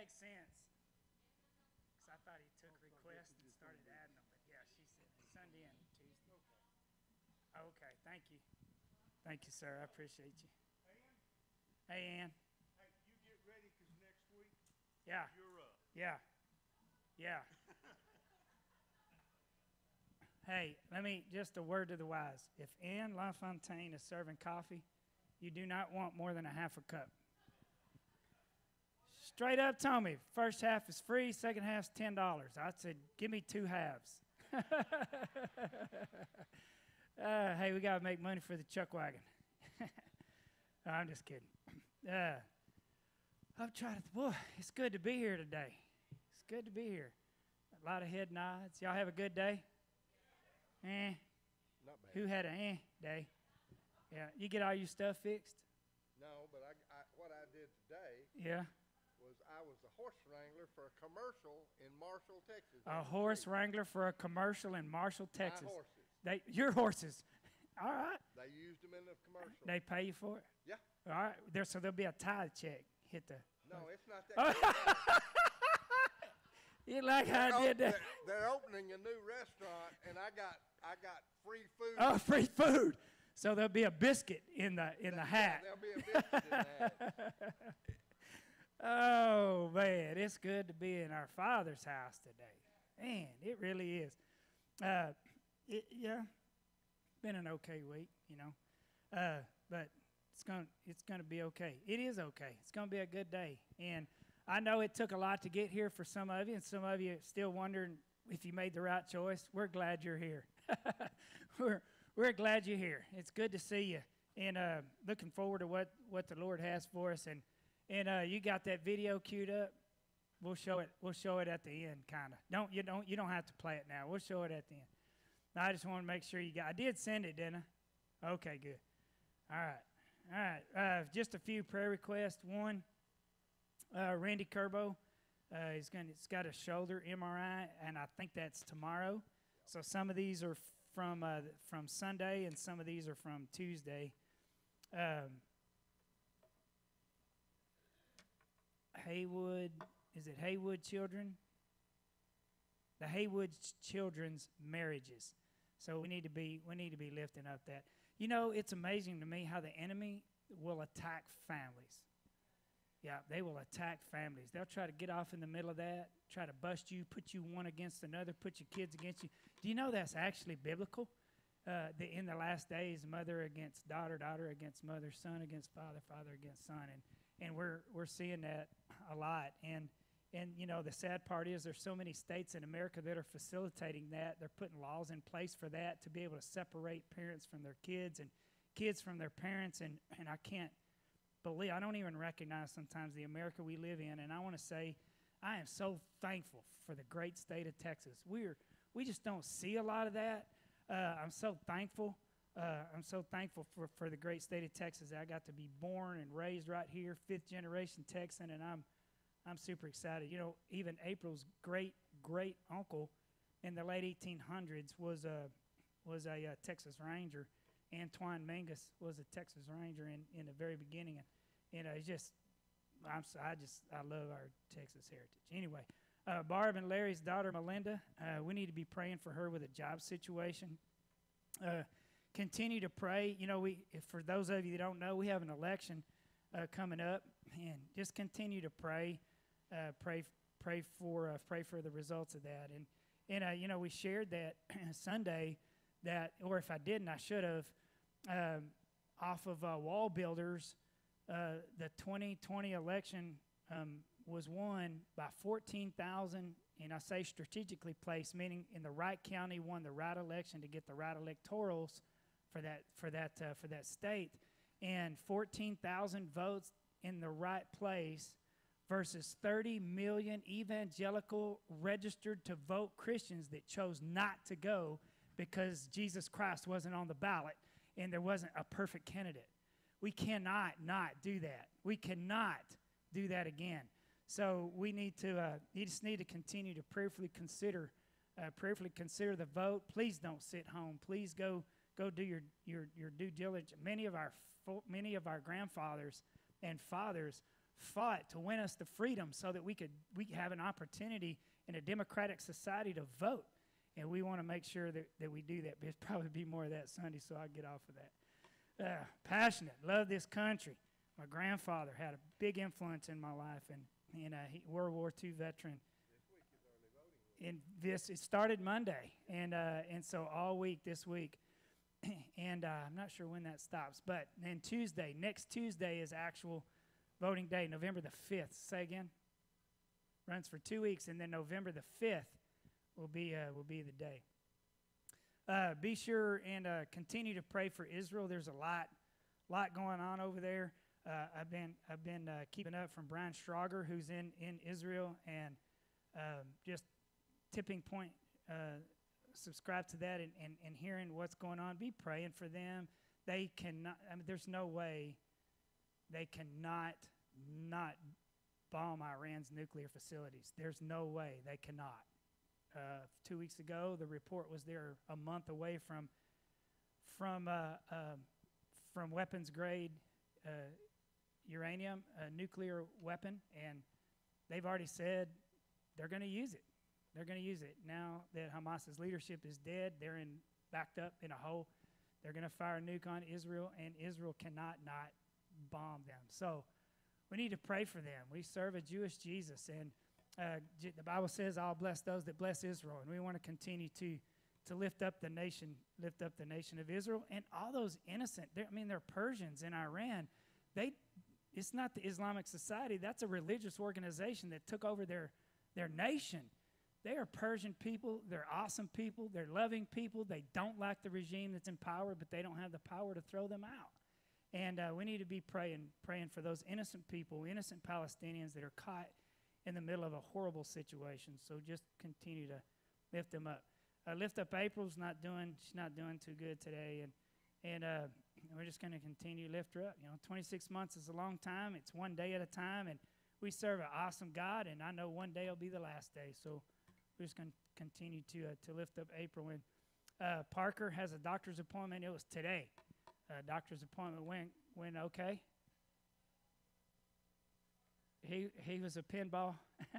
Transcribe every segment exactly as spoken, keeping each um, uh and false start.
makes sense. Because I thought he took requests and started adding them. But yeah, she said Sunday and Tuesday. Okay, thank you. Thank you, sir. I appreciate you. Hey, Ann. Hey, you get ready because next week Yeah. you're up. Yeah. Yeah. Hey, let me, just a word to the wise. If Ann LaFontaine is serving coffee, you do not want more than a half a cup. Straight up told me, first half is free, second half's ten dollars. I said, give me two halves. uh, hey, we got to make money for the chuck wagon. I'm just kidding. Uh, I'm trying to, boy, it's good to be here today. It's good to be here. A lot of head nods. Y'all have a good day? Eh. Not bad. Who had an eh day? Yeah. You get all your stuff fixed? No, but I, I, what I did today Yeah. was I was a horse wrangler for a commercial in Marshall, Texas. A horse wrangler for a commercial in Marshall, My Texas. horses. They, your horses. All right. They used them in the commercial. They pay you for it? Yeah. All right. There, so there'll be a tithe check. Hit the. No, it's not that. You like how They're I did op- that? They're, they're opening a new restaurant, and I got I got free food. Oh, free food. So there'll be a biscuit in the in the Yeah, hat. there'll be a biscuit in the hat. Oh, man, it's good to be in our Father's house today. Man, it really is. Uh, it, yeah, been an okay week, you know. Uh, but it's going it's gonna be okay. It is okay. It's going to be a good day. And I know it took a lot to get here for some of you, and some of you are still wondering if you made the right choice. We're glad you're here. we're, we're glad you're here. It's good to see you. And uh, looking forward to what, what the Lord has for us. And And uh, you got that video queued up. We'll show it. We'll show it at the end, kind of. Don't you don't you don't have to play it now. We'll show it at the end. I just want to make sure you got. I did send it, didn't I? Okay, good. All right, all right. Uh, just a few prayer requests. One, uh, Randy Kerbo. Uh, he's going. He's got a shoulder M R I, and I think that's tomorrow. So some of these are from uh, from Sunday, and some of these are from Tuesday. Um, Haywood, is it Haywood children? The Haywood ch- children's marriages. So we need to be we need to be lifting up that. You know, it's amazing to me how the enemy will attack families. Yeah, they will attack families. They'll try to get off in the middle of that, try to bust you, put you one against another, put your kids against you. Do you know that's actually biblical? Uh, the, in the last days, mother against daughter, daughter against mother, son against father, father against son, and and we're we're seeing that a lot. And and you know the sad part is there's so many states in America that are facilitating that. They're putting laws in place for that to be able to separate parents from their kids and kids from their parents. And and I can't believe I don't even recognize sometimes the America we live in. And I want to say I am so thankful for the great state of Texas. We're we just don't see a lot of that. Uh, I'm so thankful. Uh, I'm so thankful for, for the great state of Texas. I got to be born and raised right here, fifth generation Texan, and I'm I'm super excited. You know, even April's great great uncle in the late eighteen hundreds was a was a, uh Texas Ranger. Antoine Mingus was a Texas Ranger in, in the very beginning, and you know, it's just I'm so, I just I love our Texas heritage. Anyway. Uh, Barb and Larry's daughter, Melinda, uh, we need to be praying for her with a job situation. Uh, continue to pray. You know, we if for those of you that don't know, we have an election uh, coming up, and just continue to pray, uh, pray, pray for, uh, pray for the results of that. And and uh, you know, we shared that Sunday that, or if I didn't, I should have, um, off of uh, Wall Builders, uh, the twenty twenty election. Um, was won by fourteen thousand, and I say strategically placed, meaning in the right county won the right election to get the right electorals for that for that uh, for that state, and fourteen thousand votes in the right place versus thirty million evangelical registered to vote Christians that chose not to go because Jesus Christ wasn't on the ballot and there wasn't a perfect candidate. We cannot not do that. We cannot do that again. So we need to, uh, you just need to continue to prayerfully consider, uh, prayerfully consider the vote. Please don't sit home. Please go, go do your, your, your due diligence. Many of our, many of our grandfathers and fathers fought to win us the freedom so that we could we could have an opportunity in a democratic society to vote. And we want to make sure that, that we do that. There'll probably be more of that Sunday, so I'll get off of that. Uh, passionate, love this country. My grandfather had a big influence in my life, and, and uh, he, World War Two veteran. And this, it started Monday, and uh, and so all week this week, and uh, I'm not sure when that stops, but then Tuesday, next Tuesday is actual voting day, November the fifth. Say again? Runs for two weeks, and then November the fifth will be uh, will be the day. Uh, be sure and uh, continue to pray for Israel. There's a lot, lot going on over there. Uh, I've been I've been uh, keeping up from Brian Schrager, who's in in Israel, and um, just tipping point. Uh, subscribe to that and, and and hearing what's going on. Be praying for them. They cannot. I mean, there's no way they cannot not bomb Iran's nuclear facilities. There's no way they cannot. Uh, two weeks ago, the report was they're a month away from from uh, uh, from weapons grade uh, uranium, a nuclear weapon, and they've already said they're going to use it. They're going to use it now that Hamas's leadership is dead. They're in backed up in a hole. They're going to fire a nuke on Israel, and Israel cannot not bomb them. So we need to pray for them. We serve a Jewish Jesus, and uh, J- the Bible says, "I'll bless those that bless Israel," and we want to continue to to lift up the nation, lift up the nation of Israel, and all those innocent. I mean, they're Persians in Iran. They, it's not the Islamic Society. That's a religious organization that took over their their nation. They are Persian people. They're awesome people. They're loving people. They don't like the regime that's in power, but they don't have the power to throw them out. And uh, we need to be praying, praying for those innocent people, innocent Palestinians that are caught in the middle of a horrible situation. So just continue to lift them up. Uh, lift up April's not doing, she's not doing too good today, and and uh, we're just going to continue to lift her up. You know, twenty-six months is a long time. It's one day at a time, and we serve an awesome God, and I know one day will be the last day. So we're just going to continue to uh, to lift up April. And uh, Parker has a doctor's appointment. It was today. Uh, doctor's appointment went went okay. He he was a pinball.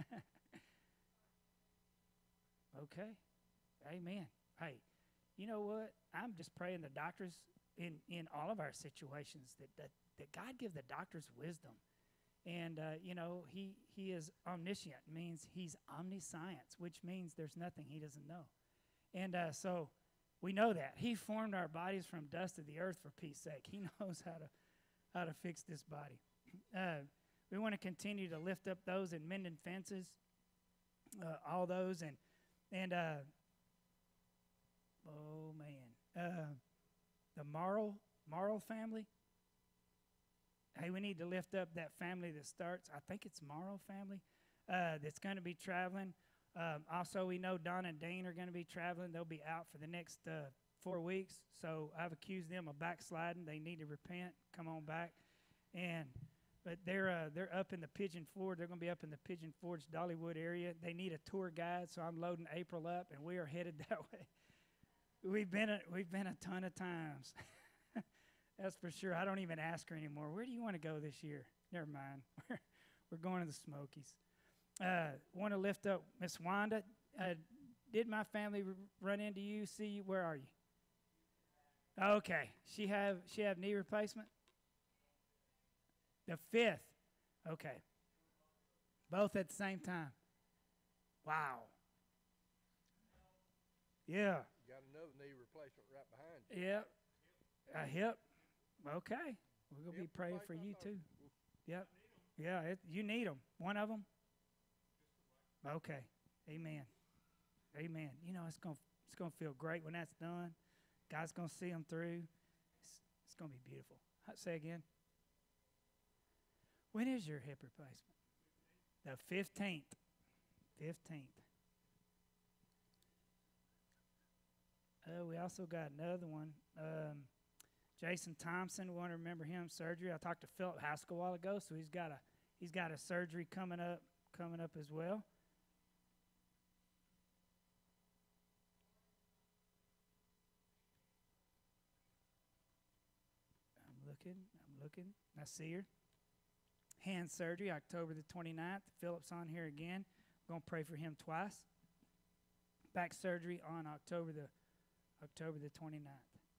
Okay. Amen. Hey, you know what? I'm just praying the doctors in, in all of our situations that, that, that God give the doctors wisdom. And, uh, you know, he, he is omniscient, means he's omniscience, which means there's nothing he doesn't know. And uh, so we know that. He formed our bodies from dust of the earth for peace sake. He knows how to how to fix this body. Uh, we want to continue to lift up those in mending fences, uh, all those, and, and uh, oh, man. Uh, the Marl, Marl family. Hey, we need to lift up that family that starts, I think it's Marl family, uh, that's going to be traveling. Um, also, we know Don and Dane are going to be traveling. They'll be out for the next uh, four weeks. So I've accused them of backsliding. They need to repent, come on back. And but they're uh, they're up in the Pigeon Forge. They're going to be up in the Pigeon Forge, Dollywood area. They need a tour guide, so I'm loading April up, and we are headed that way. We've been a, we've been a ton of times. That's for sure. I don't even ask her anymore. Where do you want to go this year? Never mind. We're, we're going to the Smokies. Uh, want to lift up Miss Wanda. Uh, did my family r- run into you? See you? Where are you? Okay. She have she have knee replacement? The fifth. Okay. Both at the same time. Wow. Yeah. Got another knee replacement right behind you. Yep. A hip. Okay. We're going to be Hip praying for replacement, you or- too. Yep. Yeah, it, you need them. One of them? Okay. Amen. Amen. You know, it's going to it's gonna feel great when that's done. God's going to see them through. It's, it's going to be beautiful. Huh, say again. When is your hip replacement? The fifteenth. fifteenth. Uh, we also got another one. Um, Jason Thompson, we want to remember him, surgery. I talked to Philip Haskell a while ago, so he's got a he's got a surgery coming up coming up as well. I'm looking, I'm looking. I see her. hand surgery, October the twenty-ninth. Philip's on here again. We're going to pray for him twice. Back surgery on October the October the twenty-ninth.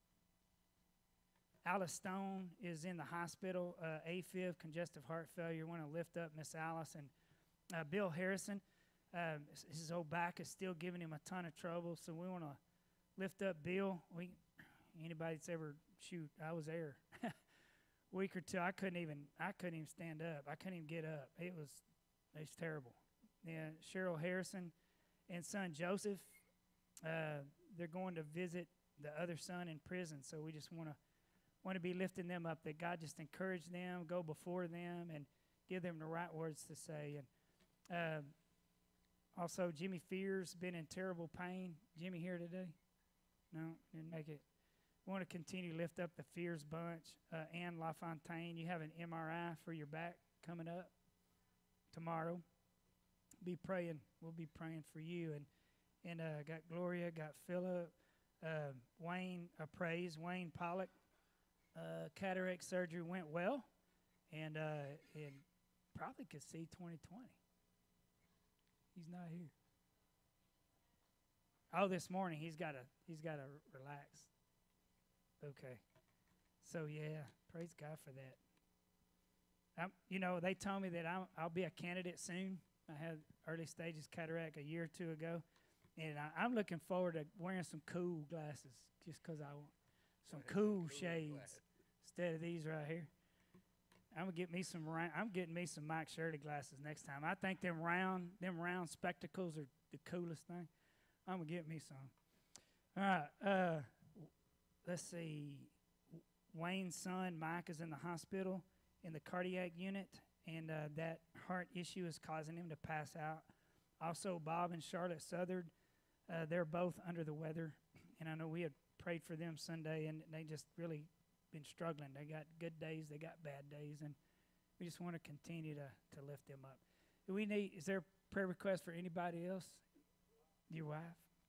Alice Stone is in the hospital, uh, AFib, congestive heart failure. We want to lift up Miss Alice. And uh, Bill Harrison, um, his old back is still giving him a ton of trouble, so we want to lift up Bill. We, anybody that's ever, shoot, I was there. Week or two, I couldn't even, I couldn't even stand up. I couldn't even get up. It was, it was terrible. Yeah, Cheryl Harrison and son Joseph, uh, they're going to visit the other son in prison, so we just want to want to be lifting them up, that God just encourage them, go before them, and give them the right words to say. And uh, also, Jimmy Fears been in terrible pain. Jimmy here today? No, didn't make it. We want to continue to lift up the Fears bunch. Uh, Ann LaFontaine, you have an M R I for your back coming up tomorrow. Be praying. We'll be praying for you. And and uh, got Gloria, got Philip, uh, Wayne, uh, praise, Wayne Pollock. Uh, cataract surgery went well, and uh, and probably could see twenty twenty. He's not here. Oh, this morning he's got to he's got to relax. Okay, so yeah, praise God for that. I'm, you know, they told me that I'm, I'll be a candidate soon. I had early stages cataract a year or two ago, and I, I'm looking forward to wearing some cool glasses just because I want some cool, cool shades. Glasses. Instead of these right here. I'm gonna get me some. I'm getting me some Mike Shirley glasses next time. I think them round, them round spectacles are the coolest thing. I'm gonna get me some. All right. Uh, let's see. Wayne's son Mike is in the hospital in the cardiac unit, and uh, that heart issue is causing him to pass out. Also, Bob and Charlotte Southard, uh, they're both under the weather, and I know we had prayed for them Sunday, and they just really been struggling. They got good days, they got bad days, and we just want to continue to, to lift them up. Do we need, is there a prayer request for anybody else? Your wife?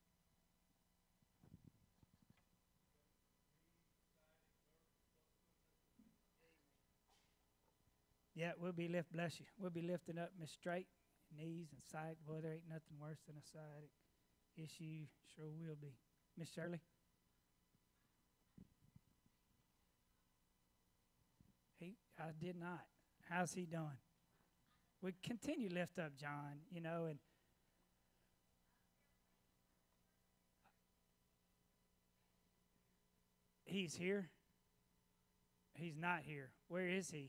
Yeah, we'll be lift, bless you. We'll be lifting up Miss Straight, knees and side. Boy, there ain't nothing worse than a sciatic issue. Sure will be. Miss Shirley? He, I did not. How's he doing? We continue to lift up John, you know, and he's here. He's not here. Where is he?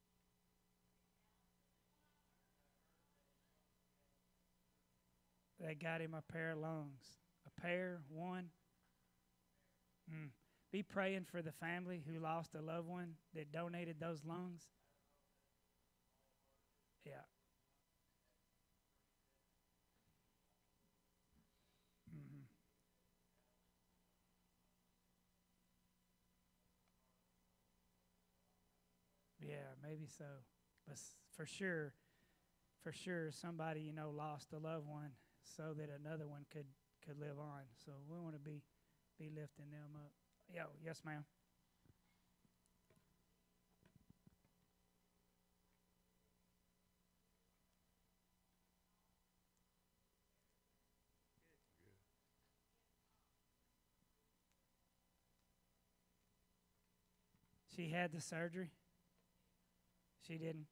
They got him a pair of lungs. A pair, one. Mm. Be praying for the family who lost a loved one that donated those lungs. Yeah. Mm-hmm. Yeah, maybe so. But for sure, for sure, somebody, you know, lost a loved one so that another one could, could live on. So we want to be, be lifting them up. Yo, yes, ma'am. She had the surgery? She didn't?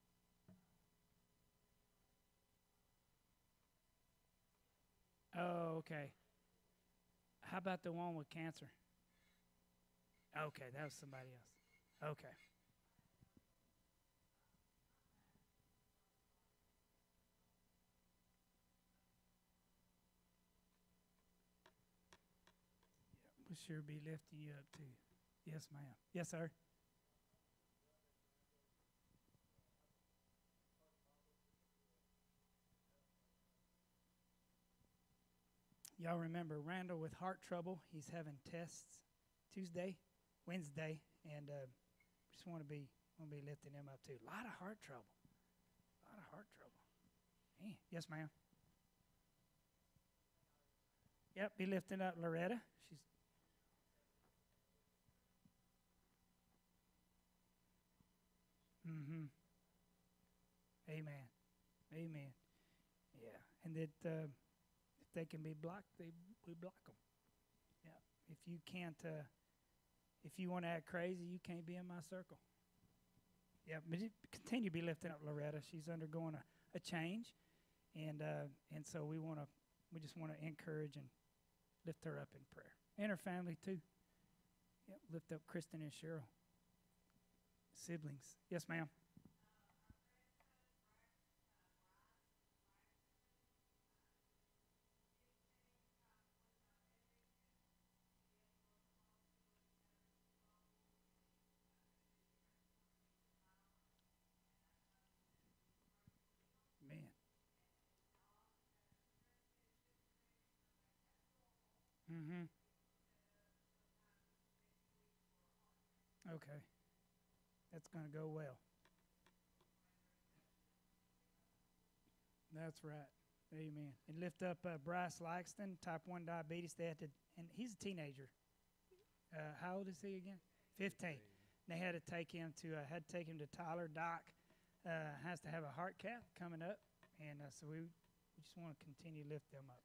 Oh, okay. How about the one with cancer? Okay, that was somebody else. Okay. Yeah, we'll sure be lifting you up too. Yes, ma'am. Yes, sir. Y'all remember Randall with heart trouble. He's having tests Tuesday, Wednesday, and uh, just want to be want to be lifting him up too. A lot of heart trouble. A lot of heart trouble. Man. Yes, ma'am. Yep, be lifting up Loretta. She's mm-hmm. Amen. Amen. Yeah. And that uh, if they can be blocked, they we block them. Yeah. If you can't, uh, if you want to act crazy, you can't be in my circle. Yeah. But it, continue to be lifting up Loretta. She's undergoing a, a change, and uh, and so we want to, we just want to encourage and lift her up in prayer, and her family too. Yeah. Lift up Kristen and Cheryl. Siblings. Yes, ma'am. Man. Mm-hmm. Okay. That's going to go well. That's right. Amen. And lift up uh, Bryce Laxton, type one diabetes. They had to, and he's a teenager. Uh, how old is he again? Fifteen. They had to take him to, uh, had to take him to Tyler. Doc uh, has to have a heart cath coming up, and uh, so we, we just want to continue to lift them up.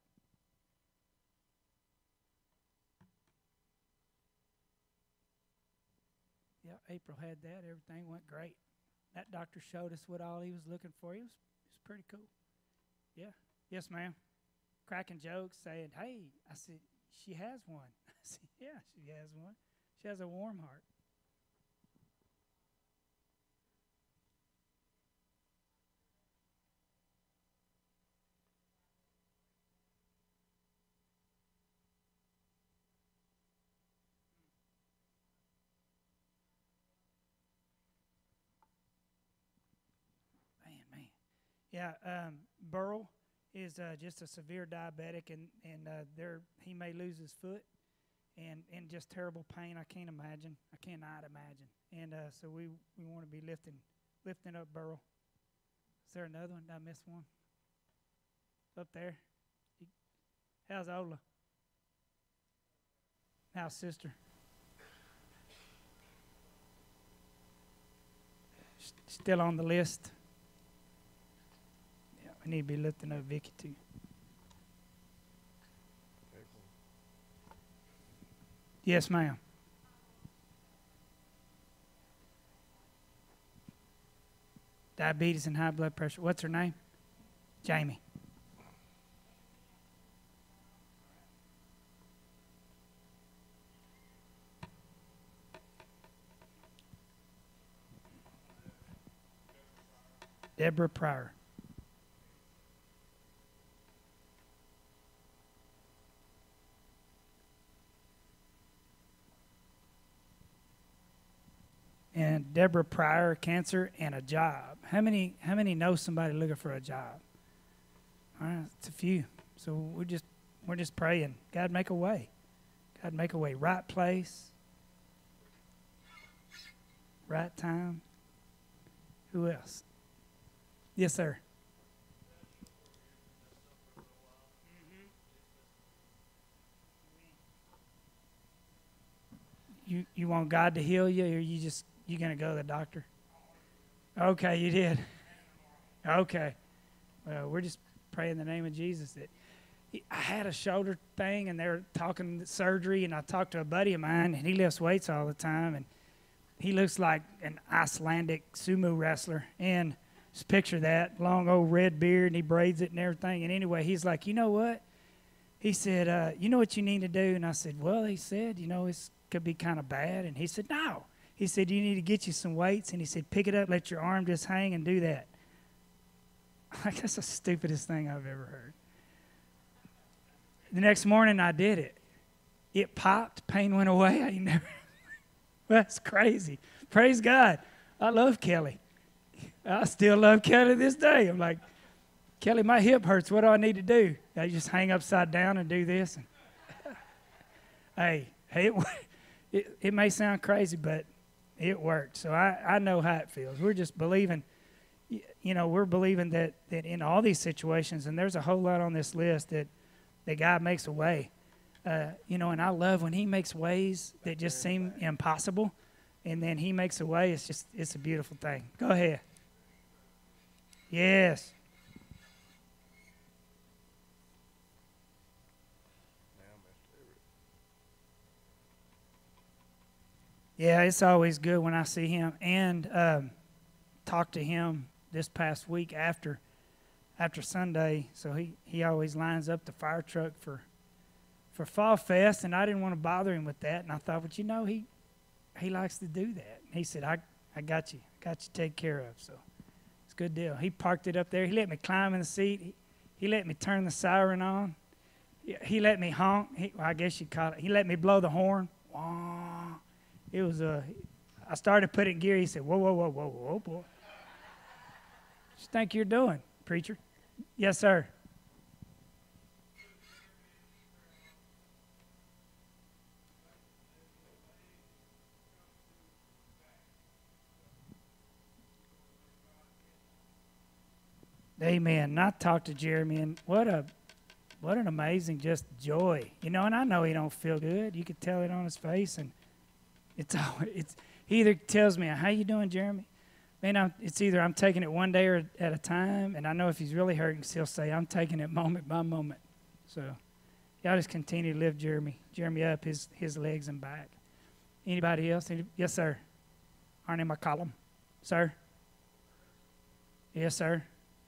Yeah, April had that. Everything went great. That doctor showed us what all he was looking for. He was, it was pretty cool. Yeah. Yes, ma'am. Cracking jokes, saying, hey, I said, she has one. I said, yeah, she has one. She has a warm heart. Man, man. Yeah, um, Burl is uh, just a severe diabetic, and, and uh, there he may lose his foot, and in just terrible pain. I can't imagine. I cannot imagine. And uh, so we, we want to be lifting lifting up Burl. Is there another one? Did I miss one? Up there. How's Ola? How's sister? S- Still on the list. Yeah, we need to be lifting up Vicky too. Yes, ma'am. Diabetes and high blood pressure. What's her name? Jamie. Deborah Pryor. And Deborah Pryor, cancer and a job. How many how many know somebody looking for a job? All right, it's a few. So we're just we're just praying. God, make a way. God, make a way. Right place. Right time. Who else? Yes, sir. You you want God to heal you, or you just you gonna go to the doctor? Okay, you did. Okay. Well, we're just praying in the name of Jesus that I had a shoulder thing, and they're talking surgery, and I talked to a buddy of mine, and he lifts weights all the time, and he looks like an Icelandic sumo wrestler, and just picture that, long old red beard, and he braids it and everything, and anyway, he's like, you know what? He said, uh, you know what you need to do? And I said, well, he said, you know, it could be kind of bad, and he said, no. He said, you need to get you some weights, and he said, pick it up, let your arm just hang and do that. Like, that's the stupidest thing I've ever heard. The next morning, I did it. It popped. Pain went away. I never. That's crazy. Praise God. I love Kelly. I still love Kelly this day. I'm like, Kelly, my hip hurts. What do I need to do? I just hang upside down and do this. And hey, hey, it, it, it may sound crazy, but it worked. So I, I know how it feels. We're just believing. You know, we're believing that, that in all these situations, and there's a whole lot on this list that, that God makes a way. Uh, you know, and I love when he makes ways that just seem impossible, and then he makes a way. It's just, it's a beautiful thing. Go ahead. Yes. Now, Mister Everett. Yeah, it's always good when I see him and um, talk to him this past week after after Sunday. So he, he always lines up the fire truck for for Fall Fest, and I didn't want to bother him with that. And I thought, but you know, he he likes to do that. He said, I, I got you, got you taken care of. So it's a good deal. He parked it up there. He let me climb in the seat. He, he let me turn the siren on. He, he let me honk. He, well, I guess you call it. He let me blow the horn. Wah. It was a. Uh, I started to put it in gear. He said, whoa, whoa, whoa, whoa, whoa, boy. What you think you're doing, preacher? Yes, sir. Amen. And I talked to Jeremy, and what a, what an amazing just joy, you know. And I know he don't feel good. You could tell it on his face, and it's always, it's. He either tells me, "How you doing, Jeremy?" Man, I'm, it's either I'm taking it one day or at a time, and I know if he's really hurting, he'll say, "I'm taking it moment by moment." So, y'all just continue to lift Jeremy, Jeremy up, his his legs and back. Anybody else? Any, yes, sir. Arnie McCollum, sir. Yes, sir.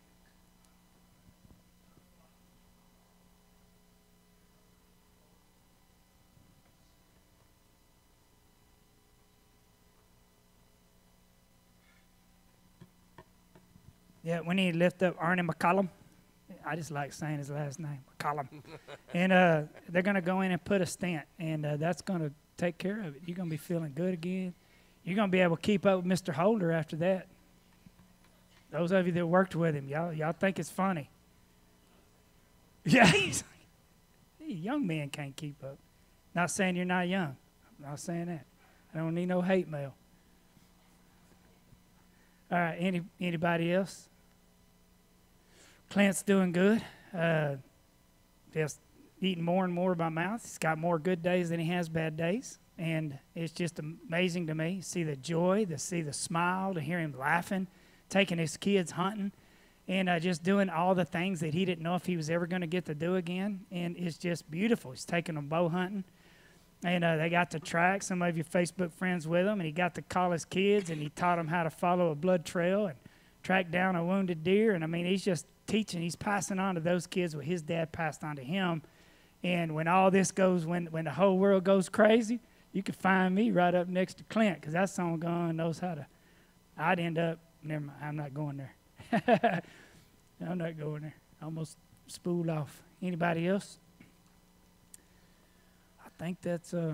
Yeah, we need to lift up Arnie McCollum. I just like saying his last name, McCollum. And uh, they're going to go in and put a stent, and uh, that's going to take care of it. You're going to be feeling good again. You're going to be able to keep up with Mister Holder after that. Those of you that worked with him, y'all, y'all think it's funny. Yeah, he's like, young man can't keep up. Not saying you're not young. I'm not saying that. I don't need no hate mail. All right, any anybody else? Clint's doing good. Uh, just eating more and more by mouth. He's got more good days than he has bad days. And it's just amazing to me. See the joy, to see the smile, to hear him laughing, taking his kids hunting, and uh, just doing all the things that he didn't know if he was ever going to get to do again. And it's just beautiful. He's taking them bow hunting. And uh, they got to track, some of your Facebook friends with him, and he got to call his kids, and he taught them how to follow a blood trail and track down a wounded deer. And, I mean, he's just teaching. He's passing on to those kids what his dad passed on to him. And when all this goes, when, when the whole world goes crazy, you can find me right up next to Clint, because that son gone knows how to. I'd end up, never mind, I'm not going there. I'm not going there. I almost spooled off. Anybody else? I think that's, uh,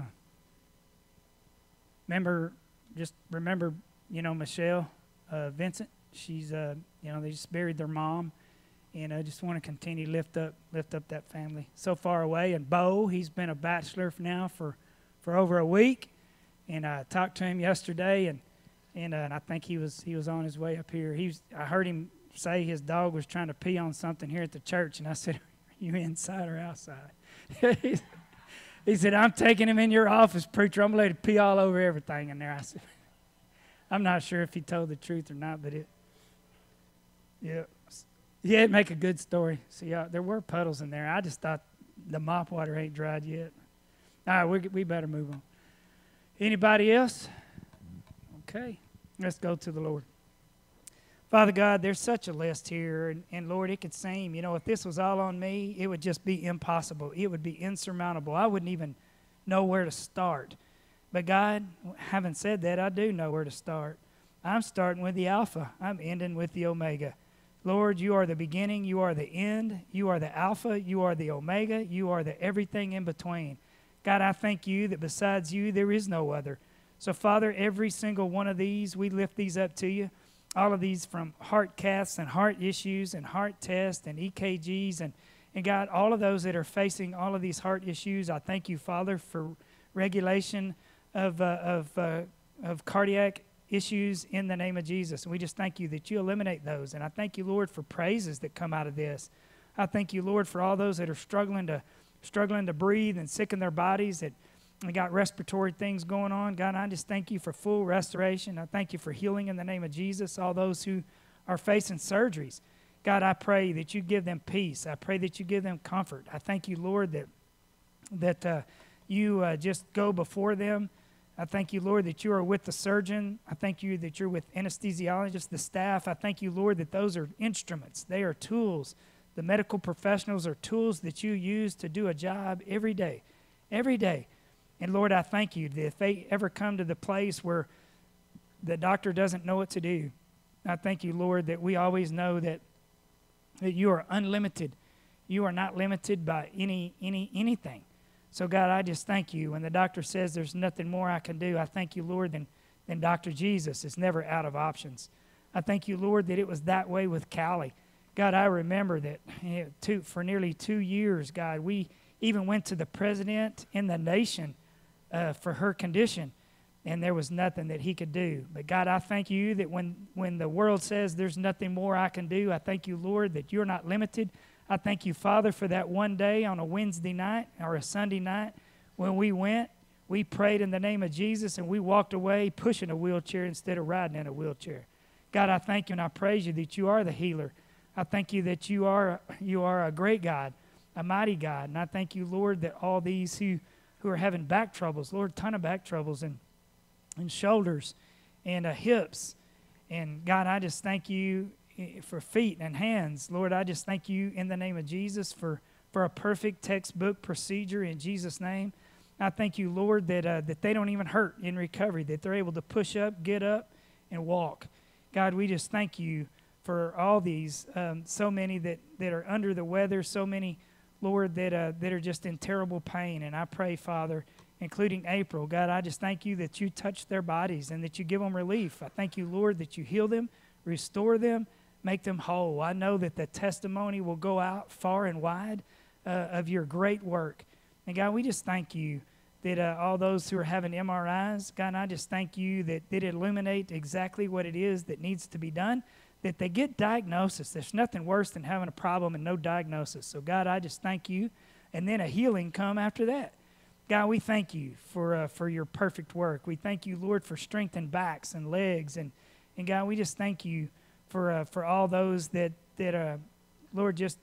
remember, just remember, you know, Michelle, uh, Vincent, she's, uh, you know, they just buried their mom, and I just want to continue to lift up, lift up that family so far away. And Bo, he's been a bachelor for now for, for over a week, and I talked to him yesterday, and, and, uh, and I think he was, he was on his way up here. He was, I heard him say his dog was trying to pee on something here at the church, and I said, "Are you inside or outside?" He said, "I'm taking him in your office, preacher. I'm going to let him pee all over everything in there." I said, I'm not sure if he told the truth or not, but it, yeah. Yeah, it'd make a good story. See, uh, there were puddles in there. I just thought the mop water ain't dried yet. All right, we, we better move on. Anybody else? Okay, let's go to the Lord. Father God, there's such a list here, and, and Lord, it could seem, you know, if this was all on me, it would just be impossible. It would be insurmountable. I wouldn't even know where to start. But God, having said that, I do know where to start. I'm starting with the Alpha. I'm ending with the Omega. Lord, you are the beginning. You are the end. You are the Alpha. You are the Omega. You are the everything in between. God, I thank you that besides you, there is no other. So, Father, every single one of these, we lift these up to you. All of these from heart caths and heart issues and heart tests and E K Gs. And, and God, all of those that are facing all of these heart issues, I thank you, Father, for regulation of, uh, of, uh, of cardiac issues in the name of Jesus. And we just thank you that you eliminate those. And I thank you, Lord, for praises that come out of this. I thank you, Lord, for all those that are struggling to struggling to breathe and sick in their bodies, that they got respiratory things going on. God, I just thank you for full restoration. I thank you for healing in the name of Jesus. All those who are facing surgeries. God, I pray that you give them peace. I pray that you give them comfort. I thank you, Lord, that that uh, you uh, just go before them. I thank you, Lord, that you are with the surgeon. I thank you that you're with anesthesiologists, the staff. I thank you, Lord, that those are instruments. They are tools. The medical professionals are tools that you use to do a job every day, every day. And, Lord, I thank you that if they ever come to the place where the doctor doesn't know what to do, I thank you, Lord, that we always know that, that you are unlimited. You are not limited by any any anything. So, God, I just thank you. When the doctor says there's nothing more I can do, I thank you, Lord, than, than Doctor Jesus is never out of options. I thank you, Lord, that it was that way with Callie. God, I remember that you know, two, for nearly two years, God, we even went to the president in the nation uh, for her condition, and there was nothing that he could do. But, God, I thank you that when, when the world says there's nothing more I can do, I thank you, Lord, that you're not limited. I thank you, Father, for that one day on a Wednesday night or a Sunday night when we went, we prayed in the name of Jesus, and we walked away pushing a wheelchair instead of riding in a wheelchair. God, I thank you and I praise you that you are the healer. I thank you that you are you are a great God, a mighty God. And I thank you, Lord, that all these who, who are having back troubles, Lord, ton of back troubles and, and shoulders and uh, hips. And God, I just thank you for feet and hands. Lord, I just thank you in the name of Jesus for, for a perfect textbook procedure in Jesus' name. I thank you, Lord, that uh, that they don't even hurt in recovery, that they're able to push up, get up, and walk. God, we just thank you for all these, um, so many that, that are under the weather, so many, Lord, that uh, that are just in terrible pain. And I pray, Father, including April, God, I just thank you that you touch their bodies and that you give them relief. I thank you, Lord, that you heal them, restore them, make them whole. I know that the testimony will go out far and wide uh, of your great work. And God, we just thank you that uh, all those who are having M R Is, God, I just thank you that, that it illuminate exactly what it is that needs to be done, that they get diagnosis. There's nothing worse than having a problem and no diagnosis. So, God, I just thank you. And then a healing come after that. God, we thank you for uh, for your perfect work. We thank you, Lord, for strengthened backs and legs. And, and God, we just thank you for uh, for all those that, that uh, Lord, just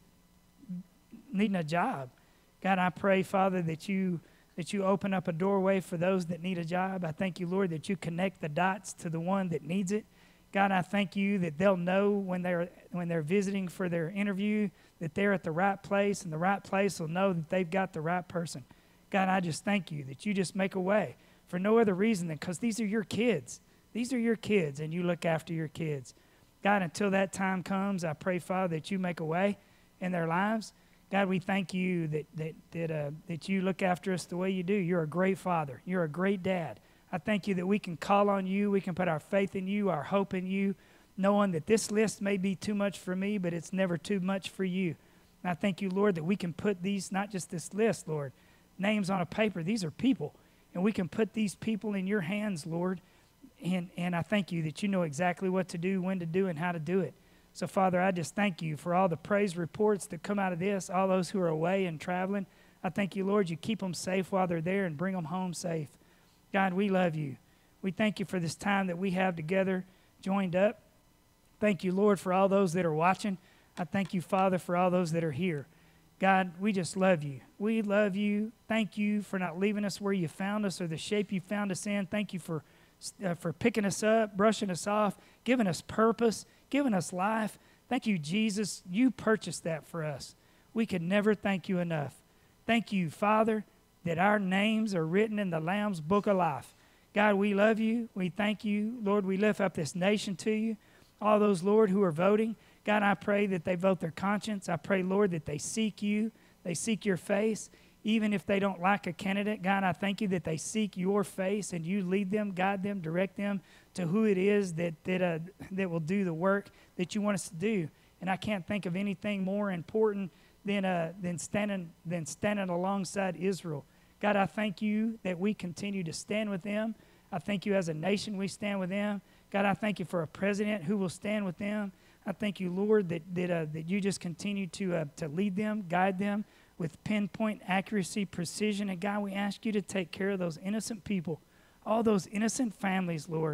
needing a job. God, I pray, Father, that you that you open up a doorway for those that need a job. I thank you, Lord, that you connect the dots to the one that needs it. God, I thank you that they'll know when they're when they're visiting for their interview that they're at the right place, and the right place will know that they've got the right person. God, I just thank you that you just make a way for no other reason than because these are your kids. These are your kids, and you look after your kids. God, until that time comes, I pray, Father, that you make a way in their lives. God, we thank you that that that uh, that you look after us the way you do. You're a great Father. You're a great Dad. I thank you that we can call on you. We can put our faith in you, our hope in you, knowing that this list may be too much for me, but it's never too much for you. And I thank you, Lord, that we can put these, not just this list, Lord, names on a paper. These are people, and we can put these people in your hands, Lord. And, and I thank you that you know exactly what to do, when to do, and how to do it. So, Father, I just thank you for all the praise reports that come out of this, all those who are away and traveling. I thank you, Lord, you keep them safe while they're there and bring them home safe. God, we love you. We thank you for this time that we have together, joined up. Thank you, Lord, for all those that are watching. I thank you, Father, for all those that are here. God, we just love you. We love you. Thank you for not leaving us where you found us or the shape you found us in. Thank you for, uh, for picking us up, brushing us off, giving us purpose, giving us life. Thank you, Jesus. You purchased that for us. We could never thank you enough. Thank you, Father, that our names are written in the Lamb's book of life. God, we love you. We thank you. Lord, we lift up this nation to you. All those, Lord, who are voting, God, I pray that they vote their conscience. I pray, Lord, that they seek you. They seek your face. Even if they don't like a candidate, God, I thank you that they seek your face and you lead them, guide them, direct them to who it is that that uh, that will do the work that you want us to do. And I can't think of anything more important than uh, than standing than standing alongside Israel. God, I thank you that we continue to stand with them. I thank you as a nation we stand with them. God, I thank you for a president who will stand with them. I thank you, Lord, that that uh, that you just continue to uh, to lead them, guide them with pinpoint accuracy, precision. And God, we ask you to take care of those innocent people, all those innocent families, Lord,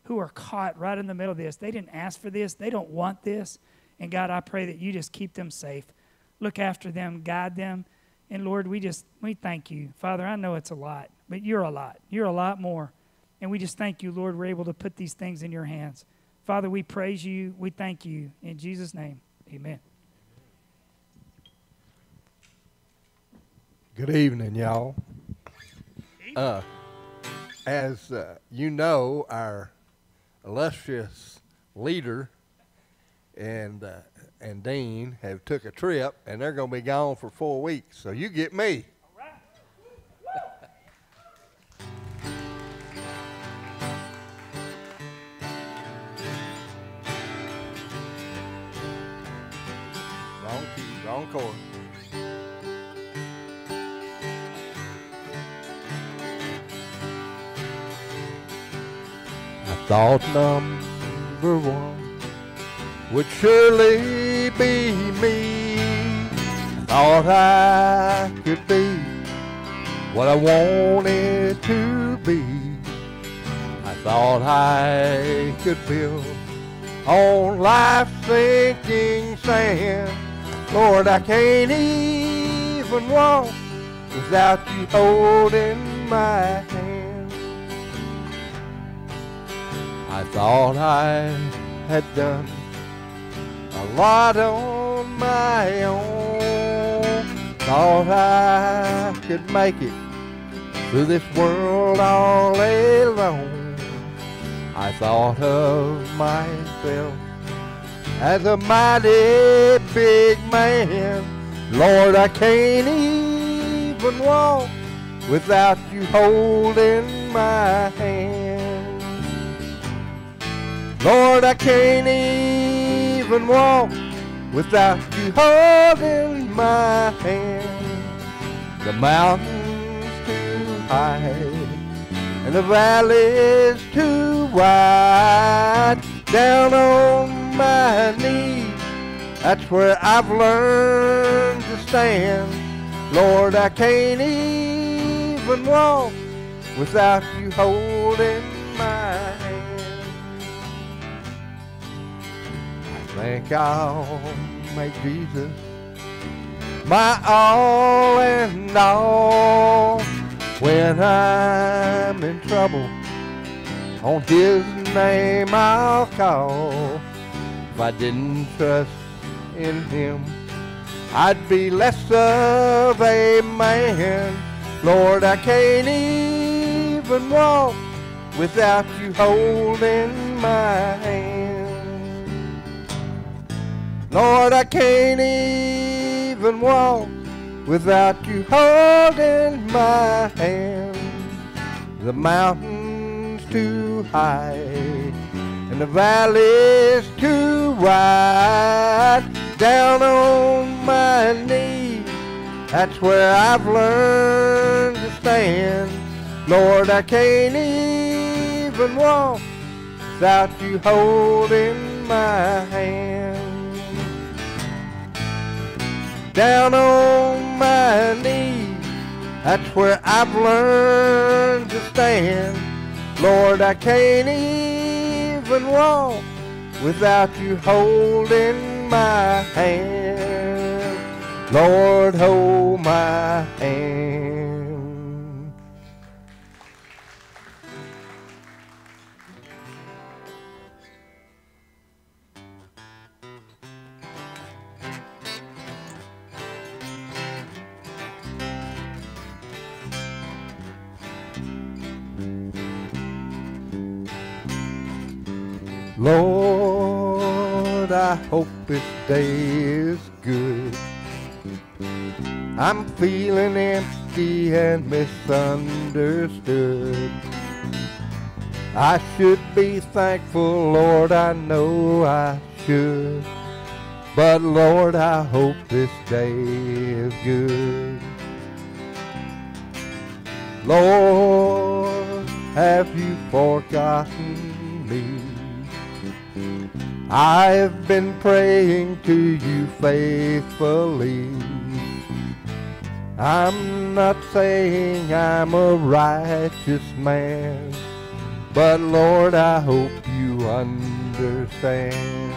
who are caught right in the middle of this. They didn't ask for this. They don't want this. And God, I pray that you just keep them safe. Look after them, guide them. And Lord, we just, we thank you. Father, I know it's a lot, but you're a lot. You're a lot more. And we just thank you, Lord, we're able to put these things in your hands. Father, we praise you. We thank you. In Jesus' name, amen. Good evening, y'all. Uh, as uh, you know, our illustrious leader and uh, and Dean have took a trip, and they're going to be gone for four weeks. So you get me. Wrong key, wrong chord. I thought number one would surely be me. Thought I could be what I wanted to be. I thought I could build on life's sinking sand. Lord, I can't even walk without you holding my hand. I thought I had done a lot on my own. Thought I could make it through this world all alone. I thought of myself as a mighty big man. Lord, I can't even walk without you holding my hand. Lord, I can't even walk without you holding my hand. The mountain's too high and the valley's too wide. Down on my knees, that's where I've learned to stand. Lord, I can't even walk without you holding my hand. I think I'll make Jesus my all and all. When I'm in trouble, on his name I'll call. If I didn't trust in him, I'd be less of a man. Lord, I can't even walk without you holding my hand. Lord, I can't even walk without you holding my hand. The mountain's too high and the valley's too wide. Down on my knees, that's where I've learned to stand. Lord, I can't even walk without you holding my hand. Down on my knees, that's where I've learned to stand. Lord, I can't even walk without you holding my hand. Lord, hold my hand. Lord, I hope this day is good. I'm feeling empty and misunderstood. I should be thankful, Lord, I know I should. But Lord, I hope this day is good. Lord, have you forgotten me? I've been praying to you faithfully. I'm not saying I'm a righteous man, but Lord, I hope you understand.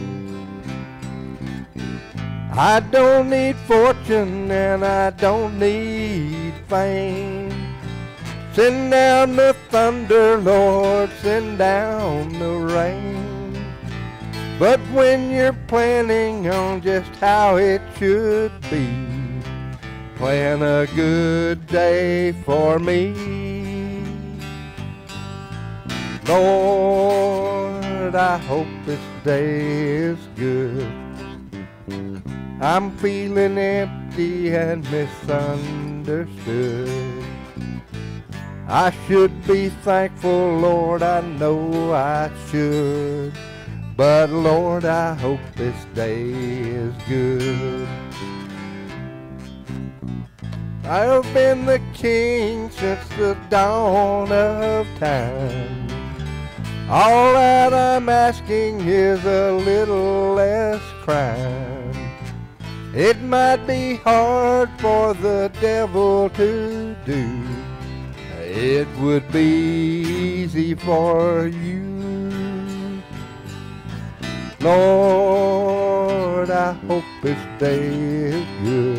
I don't need fortune and I don't need fame. Send down the thunder, Lord, send down the rain. But when you're planning on just how it should be, plan a good day for me. Lord, I hope this day is good. I'm feeling empty and misunderstood. I should be thankful, Lord, I know I should. But Lord, I hope this day is good. I've been the king since the dawn of time. All that I'm asking is a little less crime. It might be hard for the devil to do. It would be easy for you. Lord, I hope this day is good.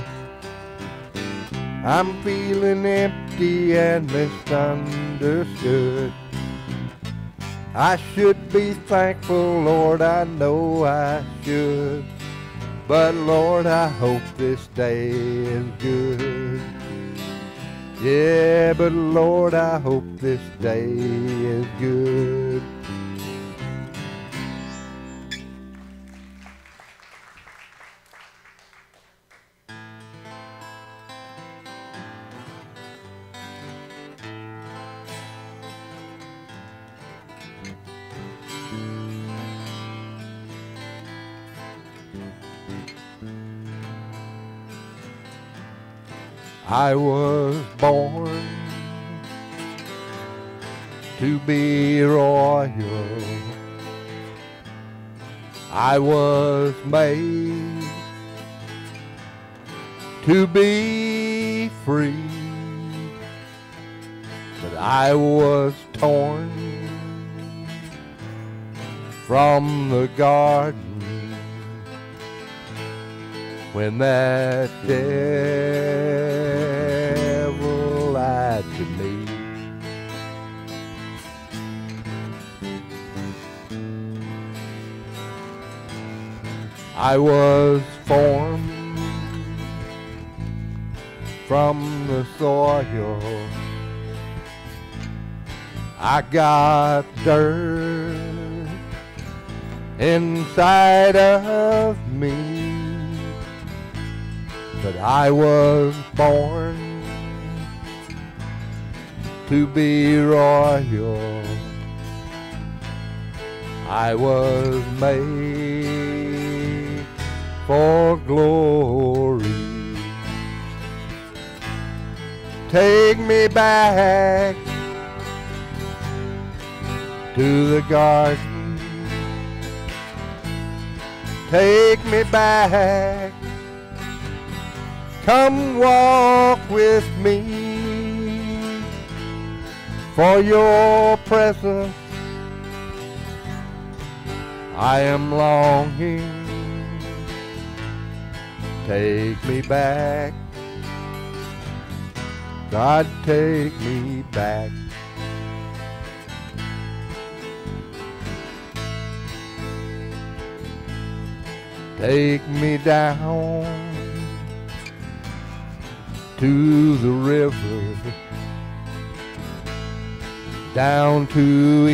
I'm feeling empty and misunderstood. I should be thankful, Lord, I know I should. But Lord, I hope this day is good. Yeah, but Lord, I hope this day is good. I was born to be royal. I was made to be free. But I was torn from the garden when that devil lied to me. I was formed from the soil. I got dirt inside of me. But I was born to be royal. I was made for glory. Take me back to the garden. Take me back. Come walk with me, for your presence I am longing. Take me back, God, take me back. Take me down to the river, down to